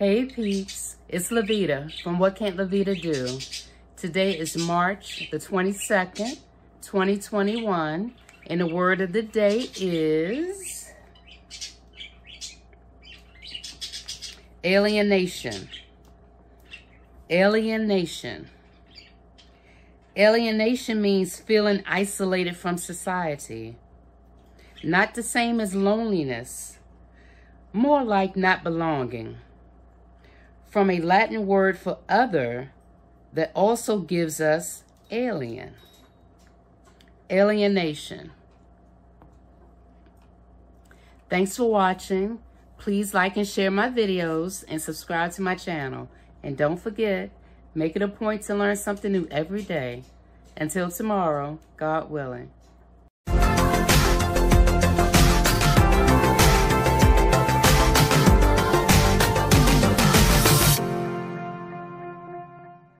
Hey peeps, it's LaVeeda from What Can't LaVeeda Do? Today is March the 22nd, 2021, and the word of the day is alienation. Alienation. Alienation means feeling isolated from society. Not the same as loneliness, more like not belonging. From a Latin word for other that also gives us alien. Alienation. Thanks for watching. Please like and share my videos and subscribe to my channel. And don't forget, make it a point to learn something new every day. Until tomorrow, God willing.